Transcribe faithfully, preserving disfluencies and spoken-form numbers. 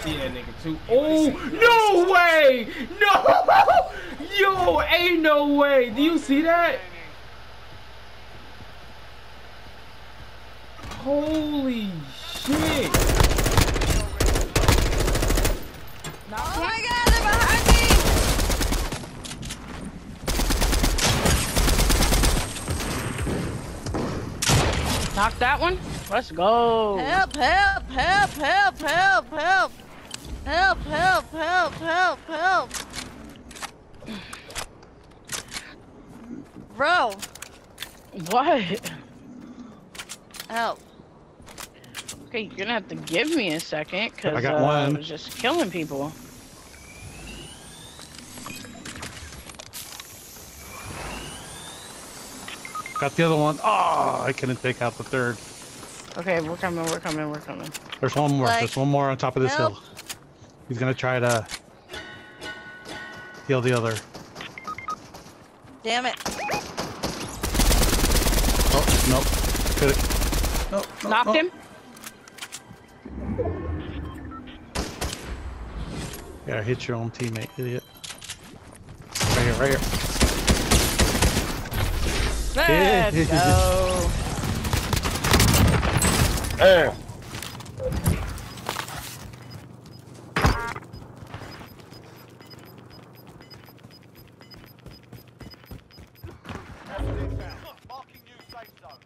see that nigga too. Oh, no way! No! Yo, ain't no way. Do you see that? Holy shit. Oh my god, they're behind me! Knock that one. Let's go. Help, help, help, help, help, help. Help, help, help, help, help. Bro. What? Help. Okay, you're gonna have to give me a second, cause I got uh, one. I was just killing people. Got the other one. Oh, I couldn't take out the third. Okay, we're coming, we're coming, we're coming. There's one more. Like, There's one more on top of this help. hill. He's gonna try to heal the other. Damn it. Oh, nope. Could no, no, Knocked no. him. Yeah, hit your own teammate, idiot. Right here, right here. Let's go. Hey. Marking new safe zone.